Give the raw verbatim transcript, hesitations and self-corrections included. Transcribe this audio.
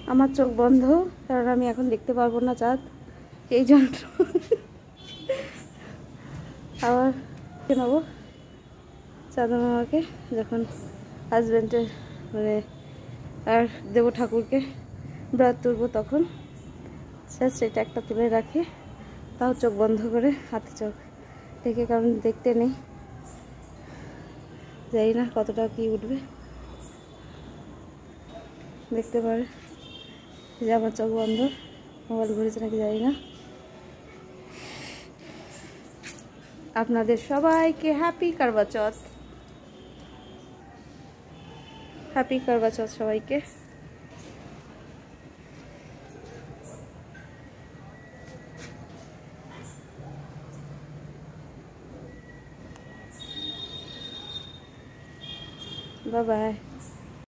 আমার চোখ বন্ধ, কারণ আমি এখন দেখতে পারবো না চাঁদ, এই জন্য আবার নেবো চাঁদ মামাকে যখন হাজব্যান্ডের মানে আর দেব ঠাকুরকে ব্রাত তুলবো তখন সেটা একটা তুলে রাখি, তাও চোখ বন্ধ করে, হাতে চোখ দেখে, কারণ দেখতে নেই, জানি না কতটা কি উঠবে, দেখতে পারে যে আমার চোখ বন্ধ, মোবাইল ঘুরেছে নাকি জানি না। আপনাদের সবাইকে হ্যাপি করবা চৌথ, হ্যাপি করবা চৌথ সবাইকে। Bye by.